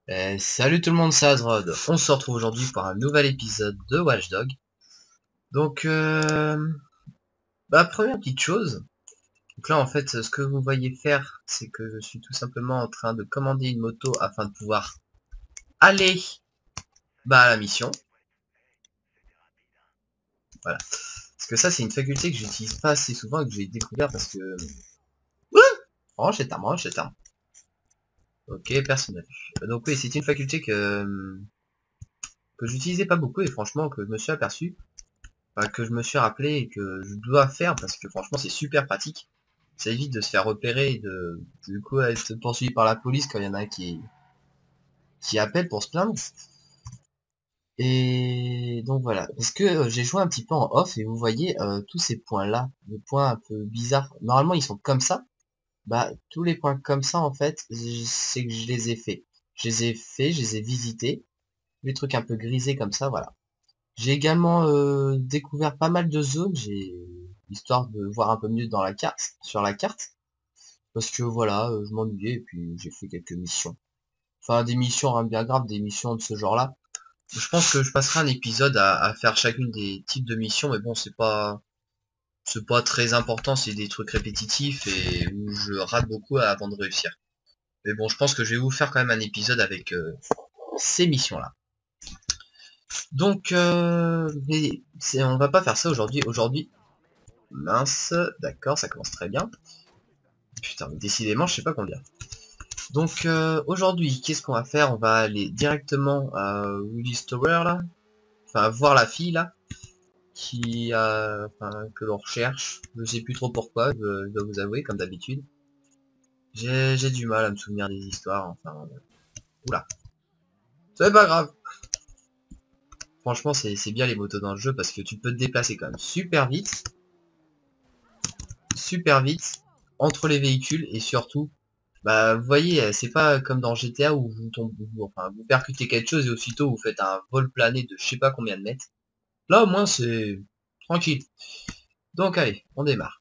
Salut tout le monde, c'est Azrod. On se retrouve aujourd'hui pour un nouvel épisode de Watch Dogs. Donc, première petite chose. Donc là, en fait, ce que vous voyez faire, c'est que je suis tout simplement en train de commander une moto afin de pouvoir aller à la mission. Voilà. Parce que ça, c'est une faculté que j'utilise pas assez souvent et que j'ai découvert parce que... Ouh, range cette arme, range cette arme. Ok, personne n'a vu. Donc oui, c'est une faculté que j'utilisais pas beaucoup et franchement que je me suis aperçu. Enfin, que je me suis rappelé et que je dois faire parce que franchement c'est super pratique. Ça évite de se faire repérer et de du coup être poursuivi par la police quand il y en a un qui appelle pour se plaindre. Et donc voilà. Parce que j'ai joué un petit peu en off et vous voyez tous ces points là, les points un peu bizarres. Normalement ils sont comme ça. Bah tous les points comme ça en fait, c'est que je les ai fait. Je les ai fait, je les ai visités. Les trucs un peu grisés comme ça, voilà. J'ai également découvert pas mal de zones, j'ai histoire de voir un peu mieux dans la carte, sur la carte, parce que voilà, je m'ennuyais et puis j'ai fait quelques missions. Enfin des missions rien de bien graves, des missions de ce genre-là. Je pense que je passerai un épisode à faire chacune des types de missions, mais bon c'est pas très important, c'est des trucs répétitifs et où je rate beaucoup avant de réussir. Mais bon, je pense que je vais vous faire quand même un épisode avec ces missions-là. Donc, on va pas faire ça aujourd'hui. Aujourd'hui, mince, d'accord, ça commence très bien. Putain, mais décidément, je sais pas combien. Donc, aujourd'hui, qu'est-ce qu'on va faire? On va aller directement à Willis Tower, là. Enfin, voir la fille, là. Que l'on recherche. Je sais plus trop pourquoi, je dois vous avouer, comme d'habitude. J'ai du mal à me souvenir des histoires, enfin... Oula. C'est pas grave. Franchement, c'est bien les motos dans le jeu parce que tu peux te déplacer quand même super vite, entre les véhicules et surtout, bah vous voyez, c'est pas comme dans GTA où vous percutez quelque chose et aussitôt vous faites un vol plané de je sais pas combien de mètres. Là au moins c'est tranquille. Donc allez, on démarre.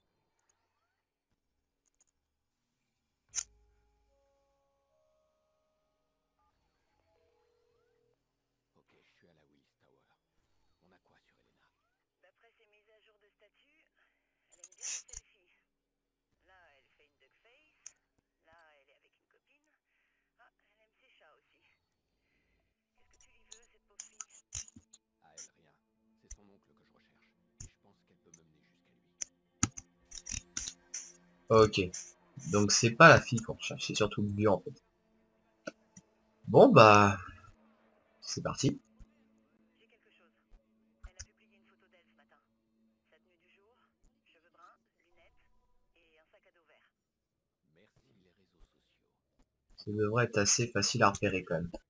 Ok, je suis à la Willis Tower. On a quoi sur Elena? D'après ses mises à jour de statut, elle aime bien les selfies. Là, elle fait une duck face. Là, elle est avec une copine. Ah, elle aime ses chats aussi. Qu'est-ce que tu lui veux, cette pauvre fille? À elle, rien. C'est son oncle que je recherche. Et je pense qu'elle peut me mener jusqu'à lui. Ok, donc c'est pas la fille qu'on recherche, c'est surtout le vieux en fait. Bon bah, c'est parti. J'ai quelque chose. Elle a publié une photo d'elle ce matin. Sa tenue du jour, cheveux bruns, lunettes et un sac à dos vert. Merci les réseaux sociaux. Ça devrait être assez facile à repérer quand même.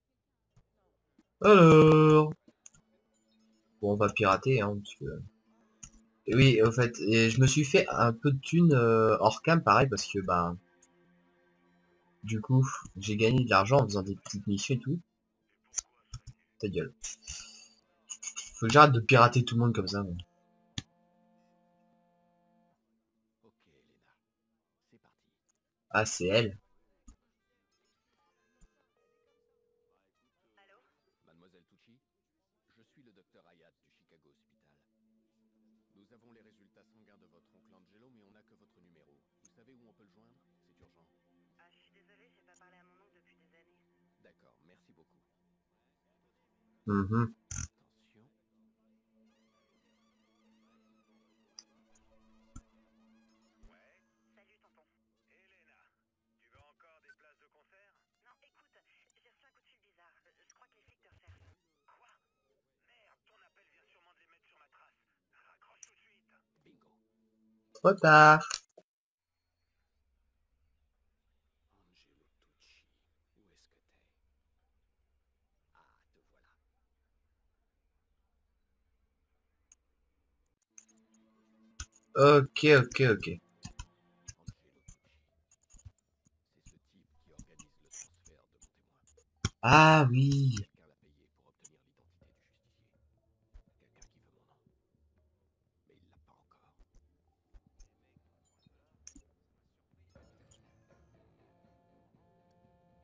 Alors, bon on va pirater hein, parce que... Et oui, au fait, et je me suis fait un peu de thunes hors cam, pareil, parce que, bah, du coup, j'ai gagné de l'argent en faisant des petites missions et tout. Ta gueule. Faut que j'arrête de pirater tout le monde comme ça. Moi. Ok, Elena. C'est parti. Ah, c'est elle. Allô? Mademoiselle Tucci, je suis le docteur Hayat du Chicago Hospital. Nous avons les résultats sanguins de votre oncle Angelo, mais on n'a que votre numéro. Vous savez où on peut le joindre? C'est urgent. Ah, je suis désolée, j'ai pas parlé à mon oncle depuis des années. D'accord, merci beaucoup. Mhm. Attention. Salut, tonton. Elena, tu veux encore des places de concert? Non, écoute, j'ai reçu un coup de fil bizarre. Je crois que les flics te recherchent. Quoi? Merde, ton appel vient sûrement de les mettre sur ma trace. Raccroche tout de suite. Bingo. Trop tard. Angelo Tucci, où est-ce que t'es? Ah, te voilà. Ok, ok, ok. Angelo Tucci. C'est ce type qui organise le transfert de mon témoin. Ah oui. Quelqu'un l'a payé pour obtenir l'identité du justicier. Quelqu'un qui veut mon nom. Mais il l'a pas encore.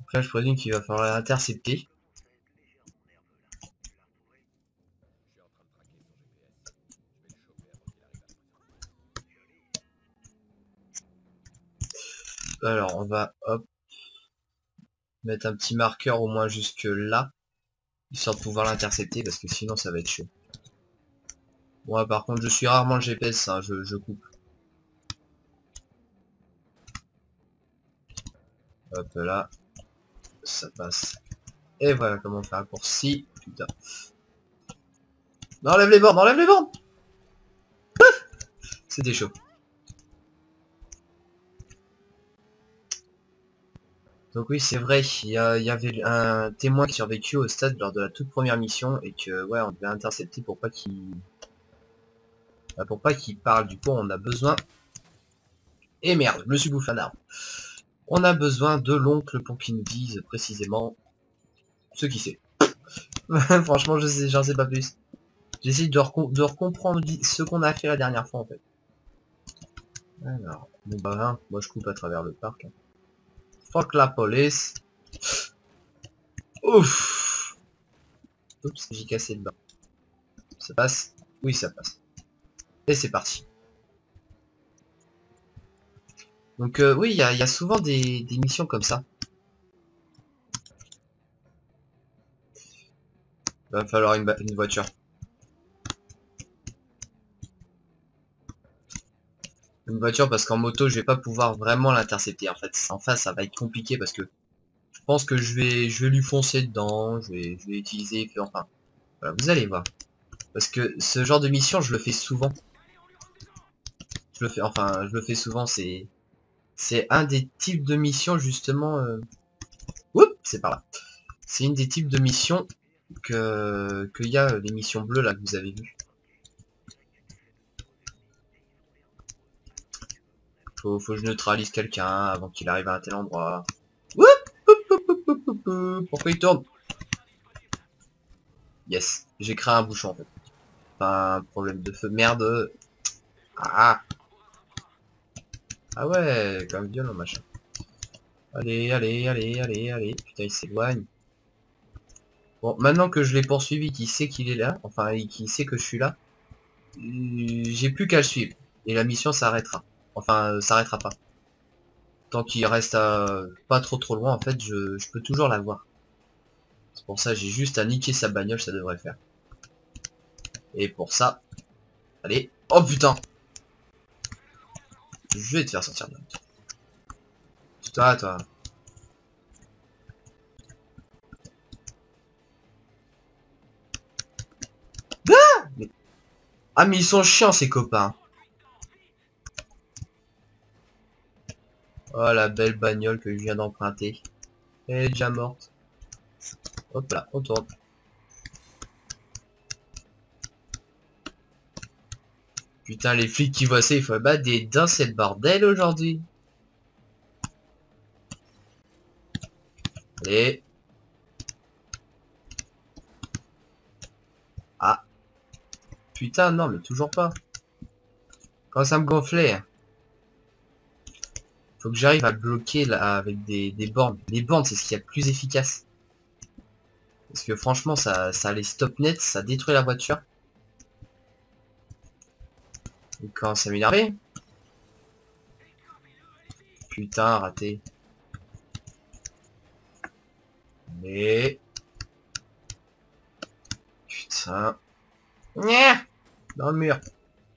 Donc là, je présume qu'il va falloir l'intercepter. Alors, on va, hop, mettre un petit marqueur au moins jusque là, histoire de pouvoir l'intercepter, parce que sinon ça va être chaud. Moi, par contre, je suis rarement le GPS, hein, je coupe. Hop là, ça passe. Et voilà comment on fait un raccourci. Putain. Non, enlève les bornes, enlève les bornes. C'était chaud. Donc oui, c'est vrai, il y avait un témoin qui a survécu au stade lors de la toute première mission et que ouais, on devait intercepter pour pas qu'il parle. Du coup, on a besoin. Et merde, je me suis bouffé un arbre. On a besoin de l'oncle pour qu'il nous dise précisément ce qu'il sait. Franchement, j'en sais pas plus. J'essaie de recomprendre ce qu'on a fait la dernière fois en fait. Alors, bon bah hein, moi je coupe à travers le parc. Hein. Fuck la police. Ouf. Oups, j'ai cassé le bas. Ça passe? Oui, ça passe. Et c'est parti. Donc oui, il y a souvent des missions comme ça. Il va falloir une voiture. Une voiture parce qu'en moto je vais pas pouvoir vraiment l'intercepter en fait. En face ça va être compliqué parce que je pense que je vais lui foncer dedans, je vais utiliser, enfin voilà, vous allez voir. Parce que ce genre de mission je le fais souvent. Je le fais souvent, c'est un des types de missions justement oups, c'est par là. C'est une des types de missions qu'il y a les missions bleues là que vous avez vues. Faut que je neutralise quelqu'un avant qu'il arrive à un tel endroit. Pourquoi il tourne? Yes, j'ai créé un bouchon en fait. Pas un problème de feu. Merde. Ah. Ah ouais, quand même violent machin. Allez, allez, allez, allez, allez. Putain, il s'éloigne. Bon, maintenant que je l'ai poursuivi, qu'il sait qu'il est là, enfin, qu'il sait que je suis là, j'ai plus qu'à le suivre. Et la mission s'arrêtera. Enfin, s'arrêtera pas. Tant qu'il reste pas trop loin, en fait, je peux toujours la voir. C'est pour ça, j'ai juste à niquer sa bagnole, ça devrait faire. Et pour ça, allez. Oh putain! Je vais te faire sortir de là. Toi. Ah mais ils sont chiants ces copains. Oh la belle bagnole que je viens d'emprunter. Elle est déjà morte. Hop là, on tourne. Putain les flics qui voient ça, il faut battre des dents, c'est le bordel aujourd'hui. Allez. Ah. Putain non mais toujours pas. Quand ça me gonflait. Faut que j'arrive à le bloquer là avec des bornes. Les bornes c'est ce qu'il y a de plus efficace. Parce que franchement ça les stop net, ça détruit la voiture. Et quand ça m'énerve. Putain raté. Mais... Putain. Nya dans le mur.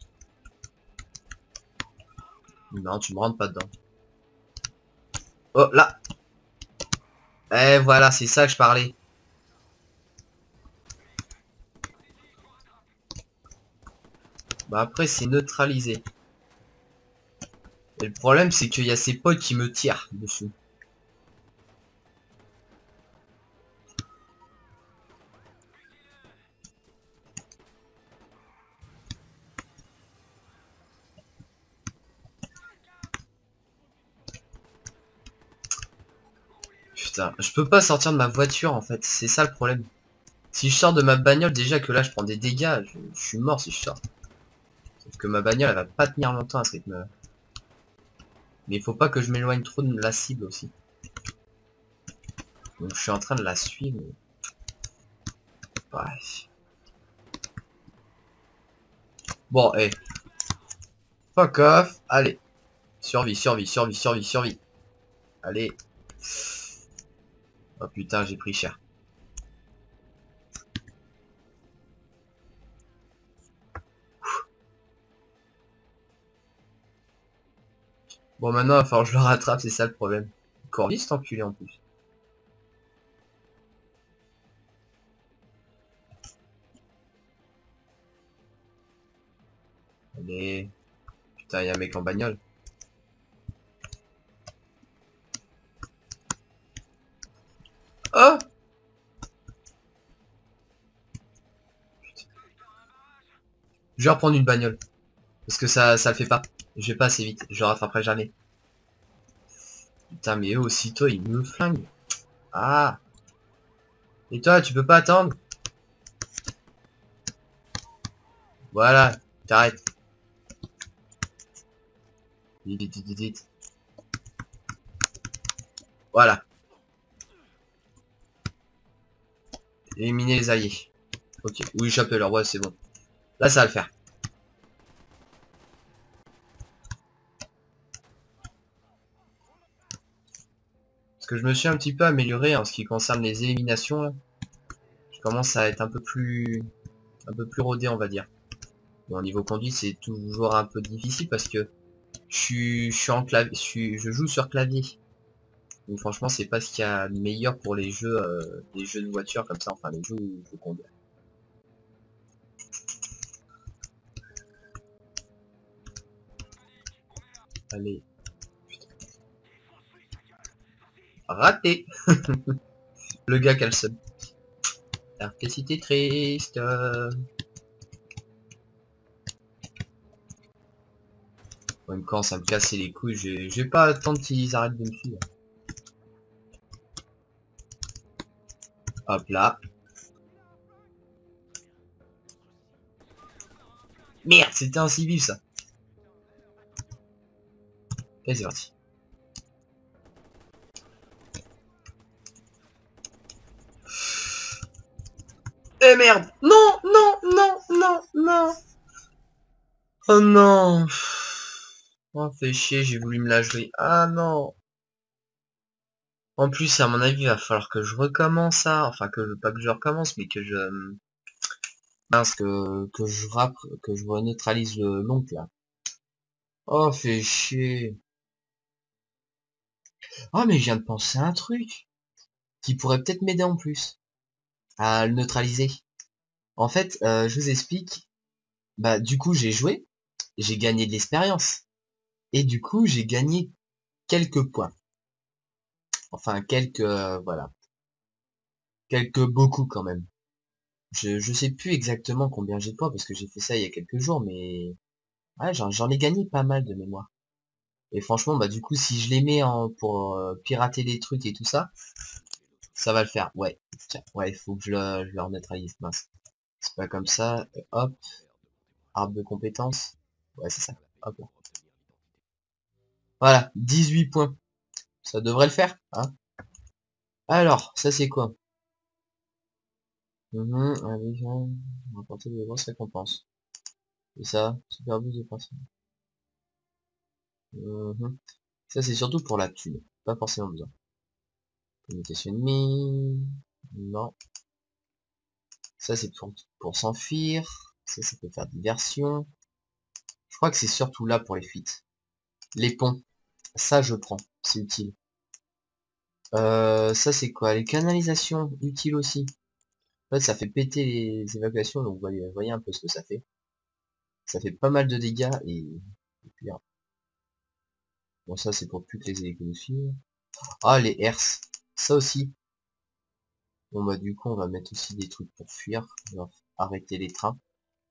Non tu me rentres pas dedans. Oh là. Eh voilà c'est ça que je parlais. Bah après c'est neutralisé. Et le problème c'est qu'il y a ces potes qui me tirent dessus. Putain, je peux pas sortir de ma voiture en fait, c'est ça le problème. Si je sors de ma bagnole, déjà que là je prends des dégâts, je suis mort si je sors. Sauf que ma bagnole elle va pas tenir longtemps à ce rythme. Mais il faut pas que je m'éloigne trop de la cible aussi. Donc je suis en train de la suivre. Bref. Bon, et fuck off. Allez. Survie, survie, survie, survie, survie. Allez. Oh putain, j'ai pris cher. Bon, maintenant, il va falloir que je le rattrape, c'est ça le problème. Corby, cet enculé en plus. Allez. Putain, il y a un mec en bagnole. Oh! Je vais reprendre une bagnole. Parce que ça le fait pas. Je vais pas assez vite. Je le rattraperai jamais. Putain, mais eux aussitôt, ils me flinguent. Ah! Et toi, tu peux pas attendre? Voilà, t'arrêtes. Vite, vite, vite, vite. Voilà. Éliminer les alliés. Ok, oui, échapper leur, ouais, c'est bon. Là, ça va le faire. Parce que je me suis un petit peu amélioré en ce qui concerne les éliminations, là. Je commence à être un peu plus rodé, on va dire. Bon, niveau conduite, c'est toujours un peu difficile parce que je suis en clavier, je joue sur clavier. Donc franchement, c'est pas ce qu'il y a de meilleur pour les jeux de voiture comme ça, enfin les jeux où il faut conduire. Allez. Putain. Raté. Le gars qui a le seum. RP triste. En même temps, ça me casse les couilles. Je vais pas attendre qu'ils arrêtent de me suivre. Hop là. Merde, c'était un civil ça. Et c'est parti. Eh merde. Non, non, non, non, non. Oh non. Oh, fait chier, j'ai voulu me la jouer. Ah non. En plus, à mon avis, il va falloir que je recommence ça. Enfin, pas que je recommence, mais que je... mince, que je neutralise l'oncle, là. Oh, fait chier. Oh, mais je viens de penser à un truc. Qui pourrait peut-être m'aider en plus. À le neutraliser. En fait, je vous explique. Bah, du coup, j'ai joué. J'ai gagné de l'expérience. Et du coup, j'ai gagné quelques points. Enfin, voilà. Beaucoup quand même. Je sais plus exactement combien j'ai de points parce que j'ai fait ça il y a quelques jours, mais ouais, j'en ai gagné pas mal de mémoire. Et franchement, bah du coup, si je les mets pour pirater des trucs et tout ça, ça va le faire. Ouais, tiens, ouais, il faut que je leur neutralise. Mince. C'est pas comme ça. Hop, arbre de compétences. Ouais, c'est ça. Hop là. Voilà, 18 points. Ça devrait le faire, hein. Alors, ça c'est quoi? Allez, on va apporter de grosses récompenses. Et ça, super boost de principe. Ça c'est surtout pour la thune, pas forcément besoin. Communication ennemie. Non. Ça c'est pour s'enfuir. Ça peut faire diversion. Je crois que c'est surtout là pour les fuites. Les ponts. Ça je prends, c'est utile. Ça c'est quoi? Les canalisations, utiles aussi. En fait ça fait péter les évacuations, donc vous voyez un peu ce que ça fait. Ça fait pas mal de dégâts et pire. Bon ça c'est pour plus que les hélicos nous suivent. Ah les herses. Ça aussi. Bon bah du coup on va mettre aussi des trucs pour fuir. On va arrêter les trains.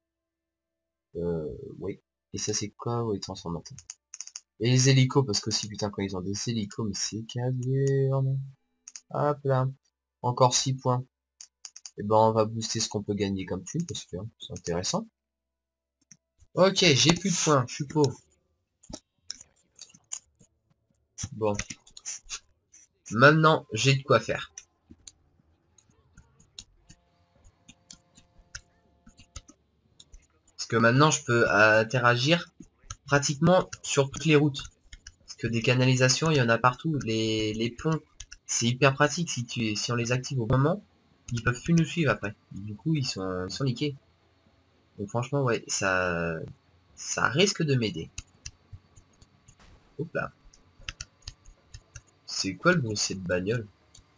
Oui. Et ça c'est quoi? Oui, transformateur. Et les hélicos, parce que si putain quand ils ont des hélicos, mais c'est caverne. Hop là. Encore 6 points. Et ben on va booster ce qu'on peut gagner comme thune, parce que hein, c'est intéressant. Ok, j'ai plus de points, je suis pauvre. Bon. Maintenant, j'ai de quoi faire. Parce que maintenant, je peux interagir pratiquement sur toutes les routes. Parce que des canalisations, il y en a partout. Les ponts, c'est hyper pratique. Si on les active au moment, ils peuvent plus nous suivre après. Du coup, ils sont niqués. Donc franchement, ouais, ça risque de m'aider. Hop là. C'est quoi le bruit de cette bagnole?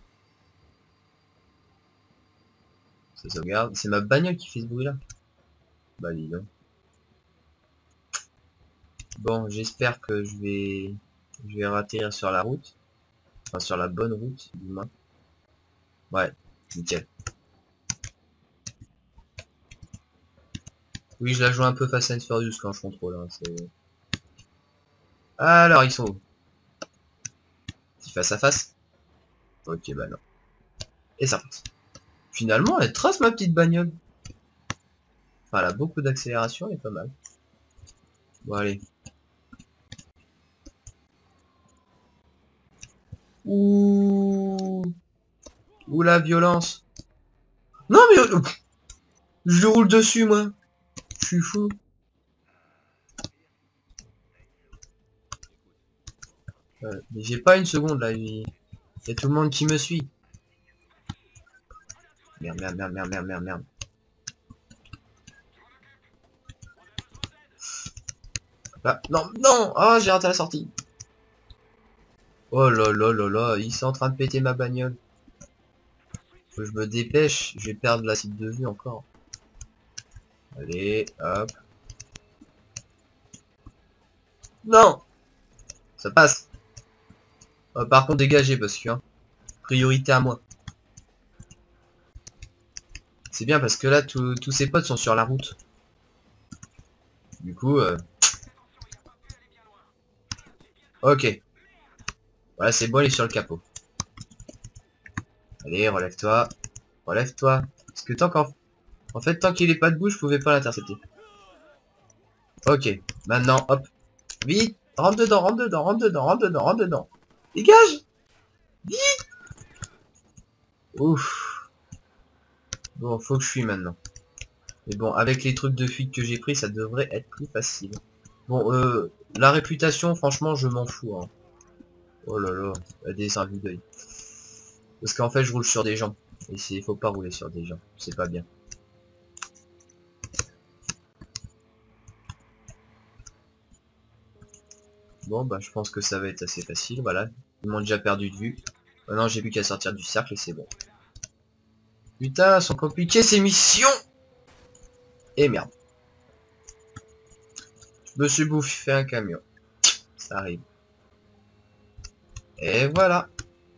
Ça sauvegarde. C'est ma bagnole qui fait ce bruit là. Bah dis donc. Bon, j'espère que je vais atterrir sur la route. Enfin sur la bonne route, du moins. Ouais, nickel. Oui, je la joue un peu Fast and Furious quand je contrôle. Hein, alors, ils sont où? Petit face à face? Ok, bah non. Et ça passe. Finalement, elle trace ma petite bagnole. Enfin, elle a beaucoup d'accélération, elle est pas mal. Bon, allez. Ouh. Ouh la violence. Non mais... je roule dessus, moi. Je suis fou. Mais j'ai pas une seconde, là. Il y a tout le monde qui me suit. Merde, merde, merde, merde, merde, merde, merde. Là, non, non. Ah, j'ai raté la sortie. Oh là là là là, ils sont en train de péter ma bagnole. Faut que je me dépêche, je vais perdre la cible de vue encore. Allez, hop. Non. Ça passe. Par contre, dégagez parce que hein, priorité à moi. C'est bien parce que là, tous ses potes sont sur la route. Du coup, ok. Voilà, c'est bon, il est sur le capot. Allez, relève-toi. Relève-toi. Parce que en fait, tant qu'il est pas debout, je pouvais pas l'intercepter. Ok. Maintenant, hop. Vite. Rentre dedans, rentre dedans, rentre dedans, rentre dedans, rentre dedans. Dégage. Vite. Ouf. Bon, faut que je fuis maintenant. Mais bon, avec les trucs de fuite que j'ai pris, ça devrait être plus facile. Bon, la réputation, franchement, je m'en fous. Hein. Oh là là, des envies d'œil. Parce qu'en fait, je roule sur des gens. Et faut pas rouler sur des gens. C'est pas bien. Bon, bah, je pense que ça va être assez facile. Voilà. Ils m'ont déjà perdu de vue. Maintenant, j'ai plus qu'à sortir du cercle et c'est bon. Putain, elles sont compliquées ces missions! Et merde. Je me suis bouffé un camion. Ça arrive. Et voilà.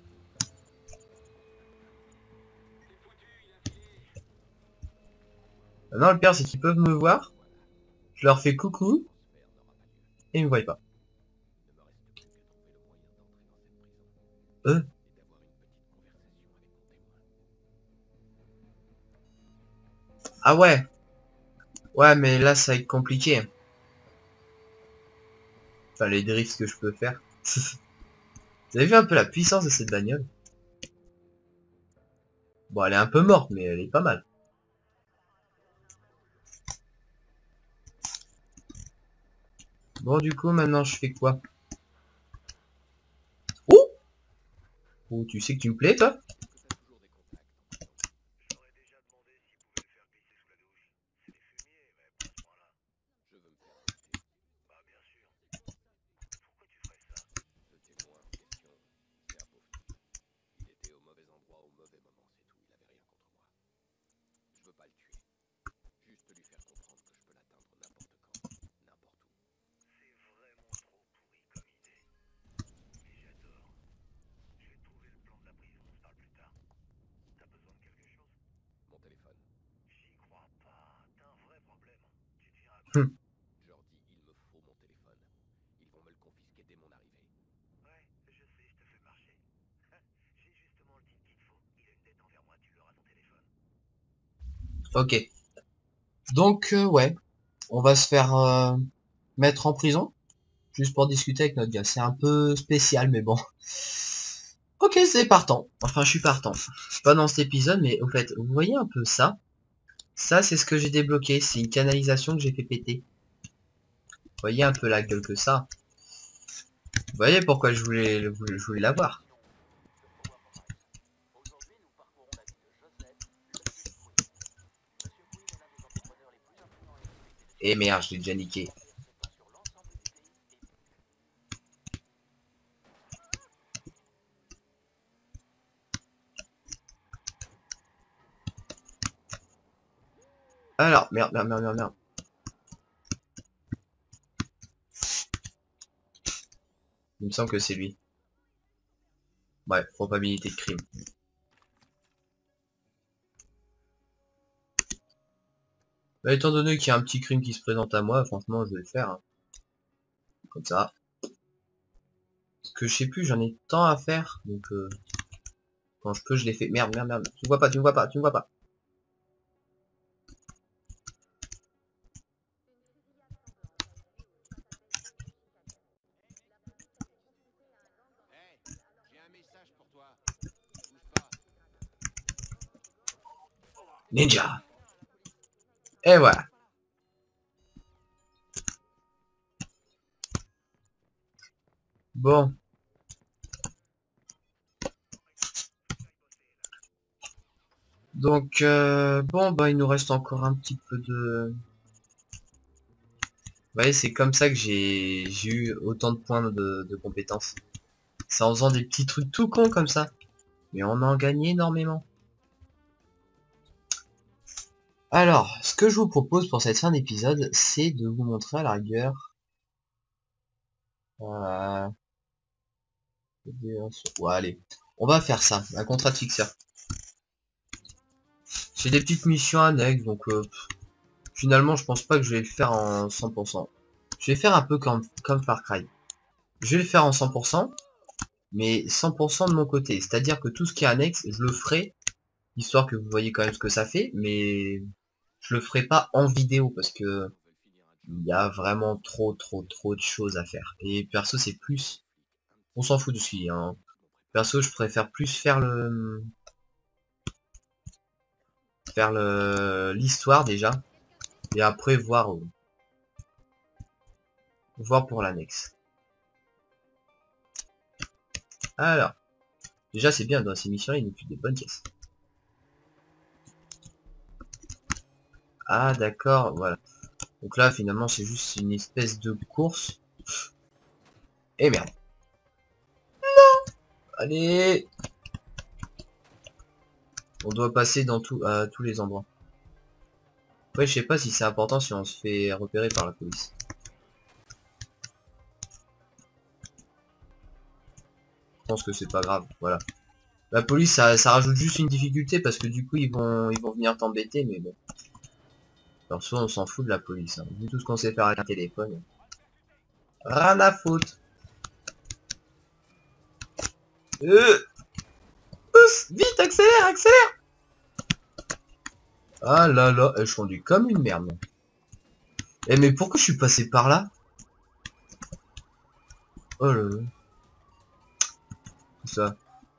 Maintenant, le pire, c'est qu'ils peuvent me voir. Je leur fais coucou. Et ils me voient pas. Eux? Ah ouais. Ouais, mais là, ça va être compliqué. Enfin, les drifts que je peux faire. Vous avez vu un peu la puissance de cette bagnole? Bon, elle est un peu morte, mais elle est pas mal. Bon, du coup, maintenant, je fais quoi? Oh! Oh, tu sais que tu me plais, toi? J'aurais déjà demandé s'il pouvait le faire glisser sous la douche. C'est des fumiers, mais pas à ce point-là. Je veux me faire arrêter. Bah bien sûr. Pourquoi tu ferais ça? Le témoin en question, c'est un pauvre type. Il était au mauvais endroit au mauvais moment, c'est tout. Il avait rien contre moi. Je veux pas le tuer. Juste lui faire comprendre que je peux l'atteindre n'importe quand, n'importe où. C'est vraiment trop pourri comme idée. Mais j'adore. Je vais te trouver le plan de la prison, on se parle plus tard. T'as besoin de quelque chose? Mon téléphone. J'y crois pas. T'as un vrai problème. Tu deviens à quoi? Hum. Je leur dis, il me faut mon téléphone. Ils vont me le confisquer dès mon arrivée. Ouais, je sais, je te fais marcher. J'ai justement le type qu'il te faut. Il a une dette envers moi, tu l'auras ton téléphone. Ok. Donc, ouais. On va se faire mettre en prison. Juste pour discuter avec notre gars. C'est un peu spécial, mais bon. Ok, c'est partant. Enfin, je suis partant. C'est pas dans cet épisode, mais au fait, vous voyez un peu ça? Ça, c'est ce que j'ai débloqué. C'est une canalisation que j'ai fait péter. Vous voyez un peu la gueule que ça. Vous voyez pourquoi je voulais l'avoir. Et merde, je l'ai déjà niqué. Alors, merde. Il me semble que c'est lui. Ouais, probabilité de crime. Bah, étant donné qu'il y a un petit crime qui se présente à moi, franchement, je vais le faire. Hein. Comme ça. Parce que je sais plus, j'en ai tant à faire. Donc, quand je peux, je les fais. Merde. Tu me vois pas. Hey, j'ai un message pour toi. Bouge pas. Ninja. Et voilà. Bon. Donc, bon, bah, il nous reste encore un petit peu de... Vous voyez, c'est comme ça que j'ai eu autant de points de compétences. C'est en faisant des petits trucs tout cons comme ça. Mais on en gagne énormément. Alors, ce que je vous propose pour cette fin d'épisode, c'est de vous montrer à la rigueur... Ouais, allez. On va faire ça, un contrat de fixeur. J'ai des petites missions annexes, donc finalement je pense pas que je vais le faire en 100%. Je vais faire un peu comme Far Cry. Je vais le faire en 100%, mais 100% de mon côté. C'est-à-dire que tout ce qui est annexe, je le ferai, histoire que vous voyez quand même ce que ça fait, mais je le ferai pas en vidéo, parce que il y a vraiment trop de choses à faire. Et perso c'est plus... On s'en fout de ce hein. Perso je préfère plus faire l'histoire déjà, et après voir pour l'annexe. Alors, déjà c'est bien, dans ces missions il nous fait des bonnes caisses. Ah d'accord, voilà. Donc là finalement c'est juste une espèce de course. Et merde. Non. Allez. On doit passer dans tous les endroits. Après je sais pas si c'est important si on se fait repérer par la police. Je pense que c'est pas grave, voilà. La police ça rajoute juste une difficulté parce que du coup ils vont venir t'embêter, mais bon. Alors soit on s'en fout de la police, hein. Vu tout ce qu'on sait faire avec un téléphone. Rien à foutre. Vite, accélère. Ah là là, je conduis comme une merde. Eh mais pourquoi je suis passé par là? Oh là là. Ça.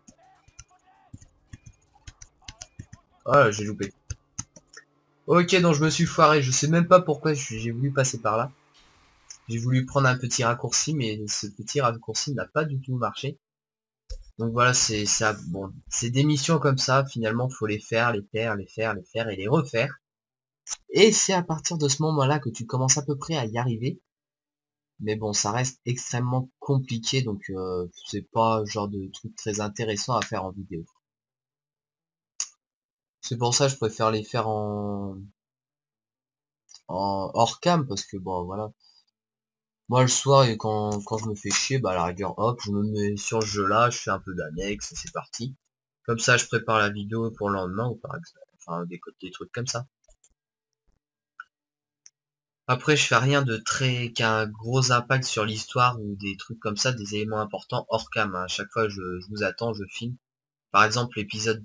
Ah j'ai loupé. Ok, donc je me suis foiré, je sais même pas pourquoi j'ai voulu passer par là. J'ai voulu prendre un petit raccourci, mais ce petit raccourci n'a pas du tout marché. Donc voilà, c'est ça. Bon, c'est des missions comme ça, finalement, faut les faire et les refaire. Et c'est à partir de ce moment-là que tu commences à peu près à y arriver. Mais bon, ça reste extrêmement compliqué, donc c'est pas le genre de truc très intéressant à faire en vidéo. C'est pour ça que je préfère les faire en hors cam, parce que bon voilà. Moi le soir et quand je me fais chier, bah à la rigueur hop, je me mets sur ce jeu là, je fais un peu d'annexe et c'est parti. Comme ça je prépare la vidéo pour le lendemain ou par exemple, enfin des trucs comme ça. Après je fais rien de très qui a un gros impact sur l'histoire ou des trucs comme ça, des éléments importants hors cam. À chaque fois je vous attends, je filme. Par exemple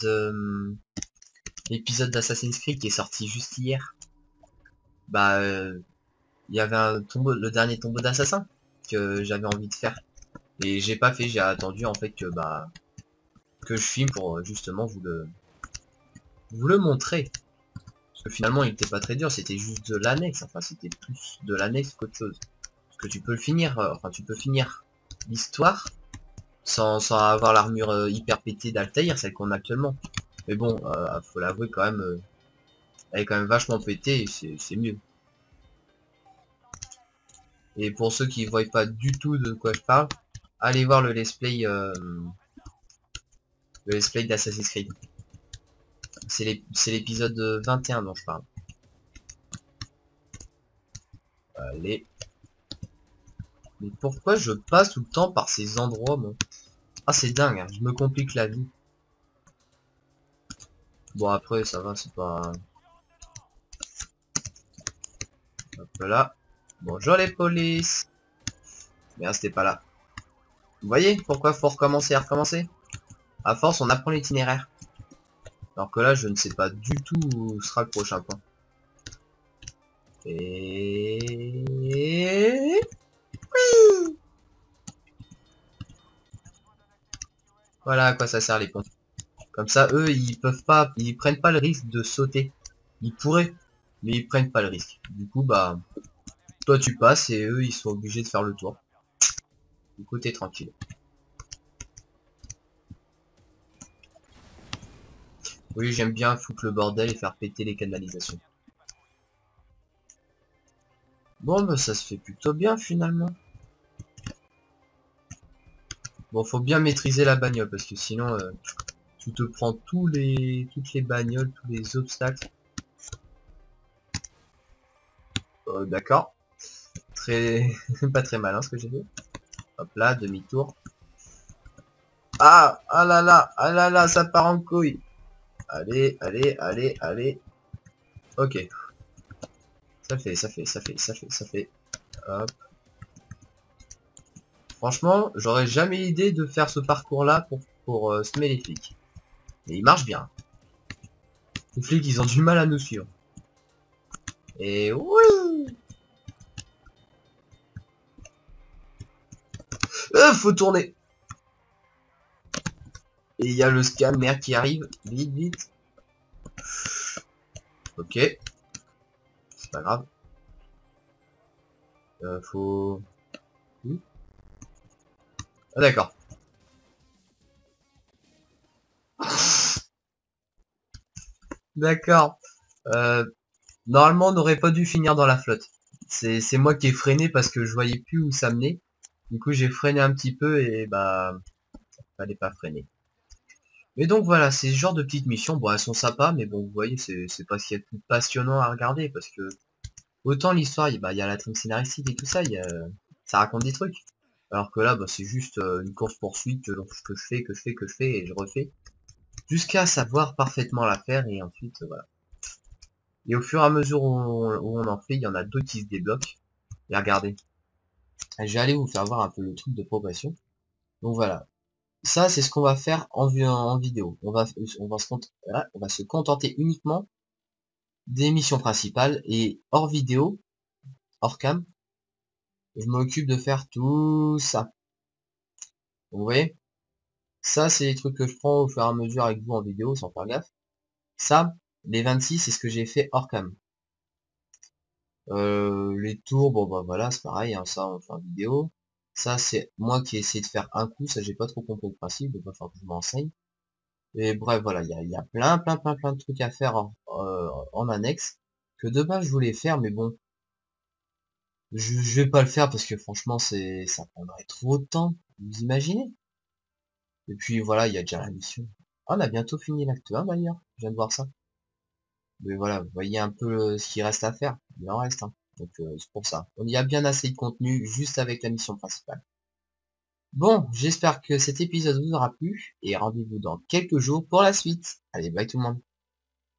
l'épisode d'Assassin's Creed qui est sorti juste hier. Bah il y avait un tombeau, le dernier tombeau d'assassin que j'avais envie de faire. Et j'ai pas fait, j'ai attendu en fait que je filme pour justement vous le montrer. Parce Finalement, il était pas très dur, c'était juste de l'annexe. Enfin, c'était plus de l'annexe qu'autre chose. Parce que tu peux le finir, enfin, tu peux finir l'histoire sans avoir l'armure hyper pétée d'Altair, celle qu'on a actuellement. Mais bon, faut l'avouer quand même, elle est quand même vachement pétée, et c'est mieux. Et pour ceux qui voient pas du tout de quoi je parle, allez voir le let's play d'Assassin's Creed. C'est l'épisode 21 dont je parle. Allez. Mais pourquoi je passe tout le temps par ces endroits, moi? Ah, c'est dingue, hein, je me complique la vie. Bon, après, ça va, c'est pas... Hop là. Bonjour les polices. Merde, c'était pas là. Vous voyez pourquoi faut recommencer et recommencer? À force, on apprend l'itinéraire. Alors que là, je ne sais pas du tout où sera le prochain point. Et... Oui. Voilà à quoi ça sert les ponts. Comme ça, eux, ils peuvent pas, ils prennent pas le risque de sauter. Ils pourraient, mais ils prennent pas le risque. Du coup, bah, toi tu passes et eux, ils sont obligés de faire le tour. Du coup, t'es tranquille. Oui, j'aime bien foutre le bordel et faire péter les canalisations. Bon, bah, ça se fait plutôt bien finalement. Bon, faut bien maîtriser la bagnole parce que sinon, tu te prends toutes les bagnoles, tous les obstacles. D'accord. Très, pas très malin ce que j'ai fait. Hop là, demi-tour. Ah, ah là là, ça part en couille. Allez, allez, allez, allez. Ok. Ça fait. Hop. Franchement, j'aurais jamais l'idée de faire ce parcours-là pour semer les flics. Mais il marche bien. Les flics, ils ont du mal à nous suivre. Et oui. Faut tourner. Et il y a le scanner qui arrive. Vite, vite. Ok. C'est pas grave. Faut... Ah d'accord. D'accord. Normalement, on n'aurait pas dû finir dans la flotte. C'est moi qui ai freiné parce que je voyais plus où ça menait. Du coup, j'ai freiné un petit peu et bah, fallait pas freiner. Mais donc voilà, c'est ce genre de petites missions. Bon, elles sont sympas, mais bon, vous voyez, c'est pas ce qu'il y a de plus passionnant à regarder parce que autant l'histoire, bah, il y a la trame scénaristique et tout ça, ça raconte des trucs. Alors que là, bah, c'est juste une course poursuite que je fais et je refais jusqu'à savoir parfaitement la faire et ensuite voilà. Et au fur et à mesure où on en fait, il y en a d'autres qui se débloquent. Et regardez. Je vais aller vous faire voir un peu le truc de progression. Donc voilà. Ça, c'est ce qu'on va faire en vidéo. On va se contenter uniquement des missions principales et hors vidéo, hors cam, je m'occupe de faire tout ça. Vous voyez? Ça, c'est les trucs que je prends au fur et à mesure avec vous en vidéo sans faire gaffe. Ça, les 26, c'est ce que j'ai fait hors cam. Les tours, bon bah voilà, c'est pareil, hein, ça on fait en vidéo. Ça c'est moi qui ai essayé de faire un coup, ça j'ai pas trop compris le principe, donc il va falloir que je m'enseigne. Et bref voilà, il y a plein de trucs à faire en annexe, que de base je voulais faire, mais bon, je vais pas le faire parce que franchement ça prendrait trop de temps, vous imaginez? Et puis voilà, il y a déjà la mission. Ah, on a bientôt fini l'acte 1 d'ailleurs, je viens de voir ça. Mais voilà, vous voyez un peu ce qu'il reste à faire. Il en reste, hein. Donc c'est pour ça. On y a bien assez de contenu juste avec la mission principale. Bon, j'espère que cet épisode vous aura plu et rendez-vous dans quelques jours pour la suite. Allez, bye tout le monde.